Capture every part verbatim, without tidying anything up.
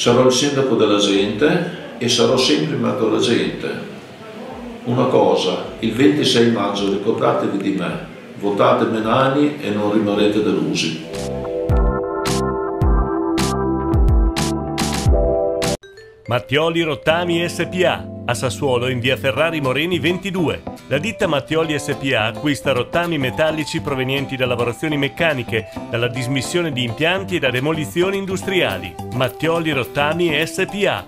Sarò il sindaco della gente e sarò sempre in mezzo alla gente. Una cosa, il ventisei maggio ricordatevi di me, votate Menani e non rimarrete delusi. Mattioli Rottami S P A, a Sassuolo in via Ferrari Moreni ventidue. La ditta Mattioli S P A acquista rottami metallici provenienti da lavorazioni meccaniche, dalla dismissione di impianti e da demolizioni industriali. Mattioli Rottami S P A.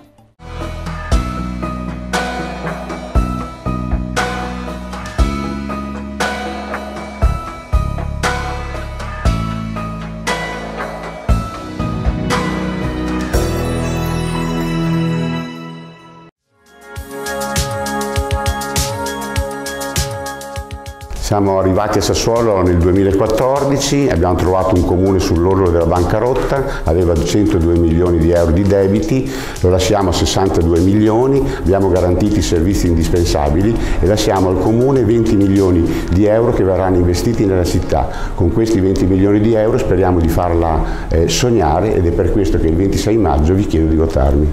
Siamo arrivati a Sassuolo nel duemilaquattordici, abbiamo trovato un comune sull'orlo della bancarotta, aveva centodue milioni di euro di debiti, lo lasciamo a sessantadue milioni, abbiamo garantito i servizi indispensabili e lasciamo al comune venti milioni di euro che verranno investiti nella città. Con questi venti milioni di euro speriamo di farla eh, sognare ed è per questo che il ventisei maggio vi chiedo di votarmi.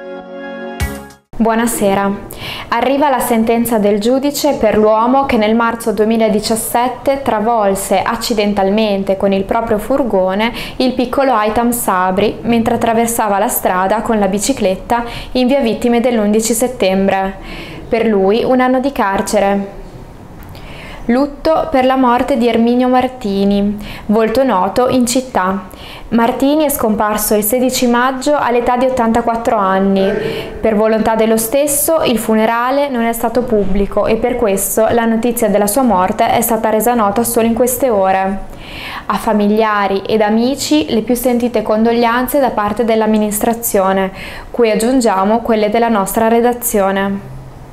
Buonasera. Arriva la sentenza del giudice per l'uomo che nel marzo duemiladiciassette travolse accidentalmente con il proprio furgone il piccolo Aitam Sabri mentre attraversava la strada con la bicicletta in via Vittime dell'undici settembre. Per lui un anno di carcere. Lutto per la morte di Erminio Martini, volto noto in città. Martini è scomparso il sedici maggio all'età di ottantaquattro anni. Per volontà dello stesso il funerale non è stato pubblico e per questo la notizia della sua morte è stata resa nota solo in queste ore. A familiari ed amici le più sentite condoglianze da parte dell'amministrazione, cui aggiungiamo quelle della nostra redazione.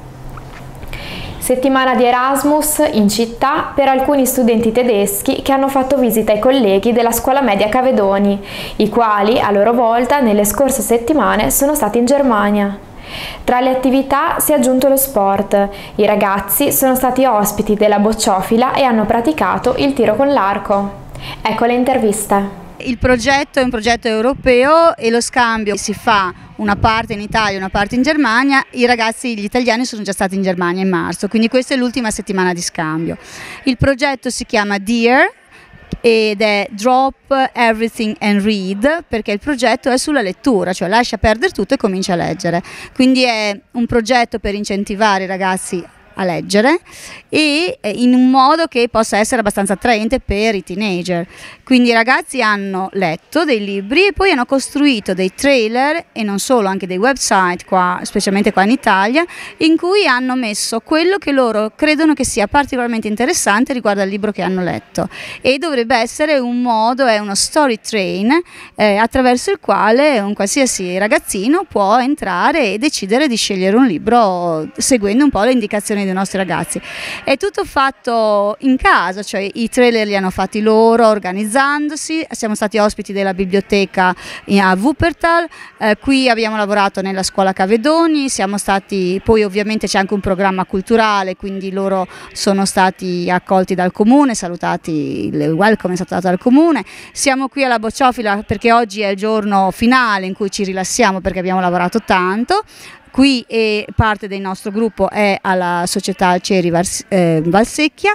Settimana di Erasmus in città per alcuni studenti tedeschi che hanno fatto visita ai colleghi della scuola media Cavedoni, i quali a loro volta nelle scorse settimane sono stati in Germania. Tra le attività si è aggiunto lo sport. I ragazzi sono stati ospiti della bocciofila e hanno praticato il tiro con l'arco. Ecco le interviste. Il progetto è un progetto europeo e lo scambio si fa una parte in Italia e una parte in Germania. I ragazzi, gli italiani, sono già stati in Germania in marzo, quindi questa è l'ultima settimana di scambio. Il progetto si chiama DEAR ed è Drop Everything and Read, perché il progetto è sulla lettura, cioè lascia perdere tutto e comincia a leggere. Quindi è un progetto per incentivare i ragazzi a leggere e in un modo che possa essere abbastanza attraente per i teenager. Quindi i ragazzi hanno letto dei libri e poi hanno costruito dei trailer e non solo, anche dei website qua, specialmente qua in Italia, in cui hanno messo quello che loro credono che sia particolarmente interessante riguardo al libro che hanno letto, e dovrebbe essere un modo, è uno story train eh, attraverso il quale un qualsiasi ragazzino può entrare e decidere di scegliere un libro seguendo un po' le indicazioni dei nostri ragazzi. È tutto fatto in casa, cioè i trailer li hanno fatti loro organizzandosi. Siamo stati ospiti della biblioteca a Wuppertal, eh, qui abbiamo lavorato nella scuola Cavedoni, siamo stati, poi ovviamente c'è anche un programma culturale, quindi loro sono stati accolti dal comune, salutati, il welcome è stato dato dal comune. Siamo qui alla bocciofila perché oggi è il giorno finale in cui ci rilassiamo perché abbiamo lavorato tanto. Qui e parte del nostro gruppo è alla società Alcieri eh, Valsecchia,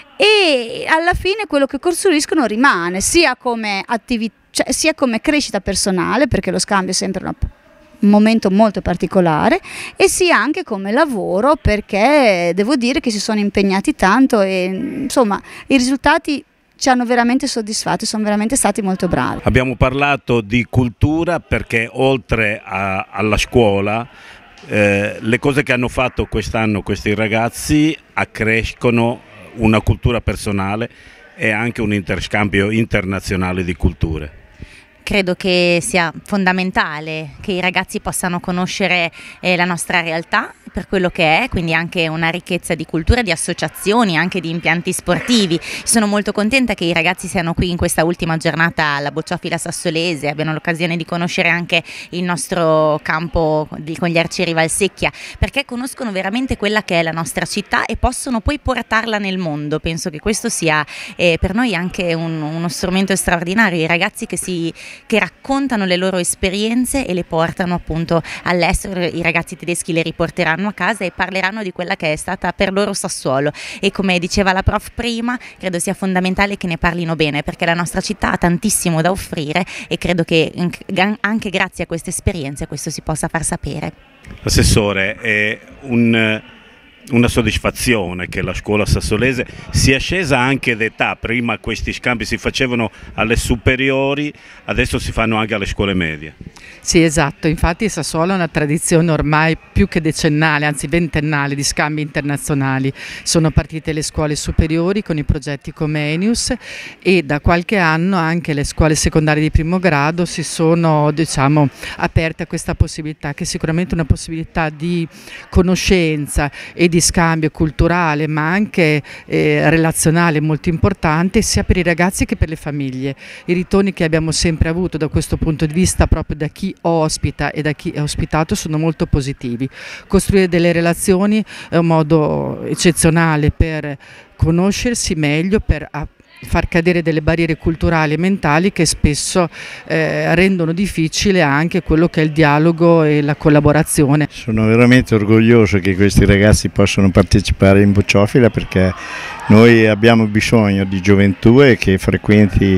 e alla fine quello che costruiscono rimane sia come attività, cioè sia come crescita personale, perché lo scambio è sempre una, un momento molto particolare, e sia anche come lavoro, perché devo dire che si sono impegnati tanto e insomma i risultati ci hanno veramente soddisfatti, sono veramente stati molto bravi. Abbiamo parlato di cultura perché oltre a, alla scuola Eh, le cose che hanno fatto quest'anno questi ragazzi accrescono una cultura personale e anche un interscambio internazionale di culture. Credo che sia fondamentale che i ragazzi possano conoscere eh, la nostra realtà per quello che è, quindi anche una ricchezza di cultura, di associazioni, anche di impianti sportivi. Sono molto contenta che i ragazzi siano qui in questa ultima giornata alla bocciofila sassolese, abbiano l'occasione di conoscere anche il nostro campo di, con gli Arcieri Valsecchia, perché conoscono veramente quella che è la nostra città e possono poi portarla nel mondo. Penso che questo sia eh, per noi anche un, uno strumento straordinario. I ragazzi che si che raccontano le loro esperienze e le portano appunto all'estero. I ragazzi tedeschi le riporteranno a casa e parleranno di quella che è stata per loro Sassuolo, e come diceva la prof prima, credo sia fondamentale che ne parlino bene, perché la nostra città ha tantissimo da offrire e credo che anche grazie a queste esperienze questo si possa far sapere. Assessore, è un, una soddisfazione che la scuola sassolese sia scesa anche d'età. Prima questi scambi si facevano alle superiori, adesso si fanno anche alle scuole medie. Sì, esatto, infatti Sassuolo ha una tradizione ormai più che decennale, anzi ventennale, di scambi internazionali. Sono partite le scuole superiori con i progetti Comenius e da qualche anno anche le scuole secondarie di primo grado si sono, diciamo, aperte a questa possibilità, che è sicuramente una possibilità di conoscenza e di scambio culturale, ma anche eh, relazionale molto importante, sia per i ragazzi che per le famiglie. I ritorni che abbiamo sempre avuto da questo punto di vista, proprio da chi ospita e da chi è ospitato, sono molto positivi. Costruire delle relazioni è un modo eccezionale per conoscersi meglio, per far cadere delle barriere culturali e mentali che spesso eh, rendono difficile anche quello che è il dialogo e la collaborazione. Sono veramente orgoglioso che questi ragazzi possano partecipare in Bocciofila, perché noi abbiamo bisogno di gioventù e che frequenti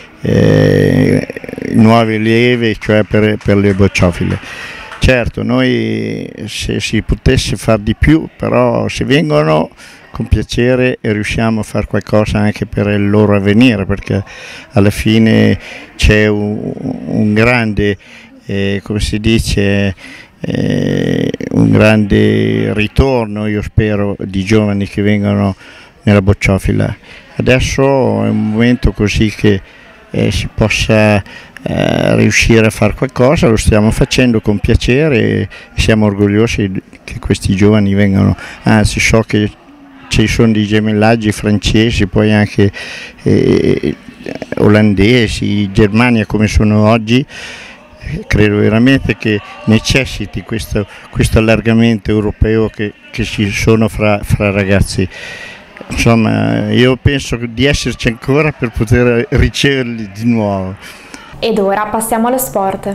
eh, nuovi allievi, cioè per, per le bocciofile. Certo, noi se si potesse fare di più, però se vengono con piacere e riusciamo a fare qualcosa anche per il loro avvenire, perché alla fine c'è un, un grande, eh, come si dice, eh, un grande ritorno, io spero, di giovani che vengono nella bocciofila. Adesso è un momento così che eh, si possa eh, riuscire a fare qualcosa, lo stiamo facendo con piacere e siamo orgogliosi che questi giovani vengano, anzi so che ci sono dei gemellaggi francesi, poi anche eh, olandesi, Germania come sono oggi. Credo veramente che necessiti questo, questo allargamento europeo che, che ci sono fra, fra ragazzi. Insomma, io penso di esserci ancora per poter riceverli di nuovo. Ed ora passiamo allo sport.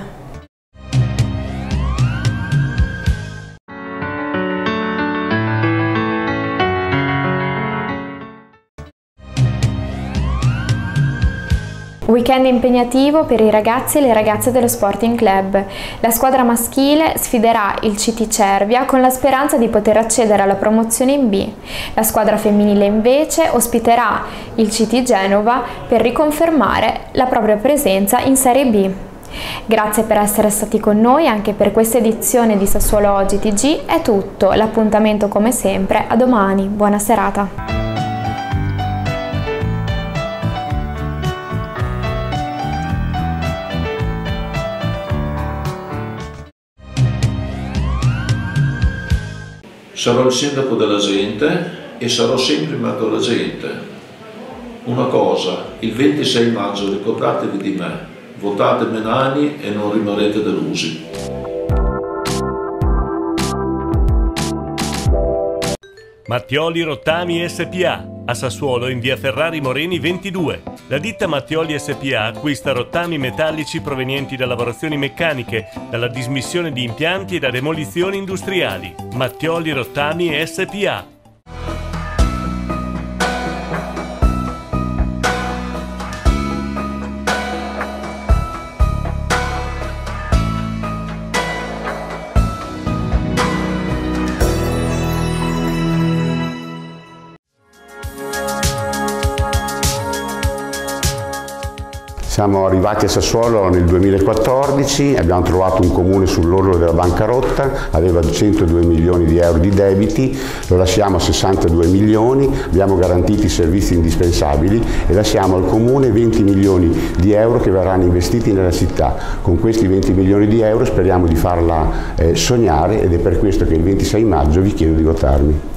Weekend impegnativo per i ragazzi e le ragazze dello Sporting Club. La squadra maschile sfiderà il C T Cervia con la speranza di poter accedere alla promozione in B. La squadra femminile invece ospiterà il C T Genova per riconfermare la propria presenza in Serie B. Grazie per essere stati con noi anche per questa edizione di Sassuolo Oggi T G. È tutto, l'appuntamento come sempre a domani. Buona serata. Sarò il sindaco della gente e sarò sempre in mezzo alla gente. Una cosa, il ventisei maggio ricordatevi di me, votate Menani e non rimarrete delusi. Mattioli Rottami S P A, a Sassuolo in via Ferrari Moreni ventidue. La ditta Mattioli S P A acquista rottami metallici provenienti da lavorazioni meccaniche, dalla dismissione di impianti e da demolizioni industriali. Mattioli Rottami S P A. Siamo arrivati a Sassuolo nel duemilaquattordici, abbiamo trovato un comune sull'orlo della bancarotta, aveva centodue milioni di euro di debiti, lo lasciamo a sessantadue milioni, abbiamo garantito i servizi indispensabili e lasciamo al comune venti milioni di euro che verranno investiti nella città. Con questi venti milioni di euro speriamo di farla eh, sognare ed è per questo che il ventisei maggio vi chiedo di votarmi.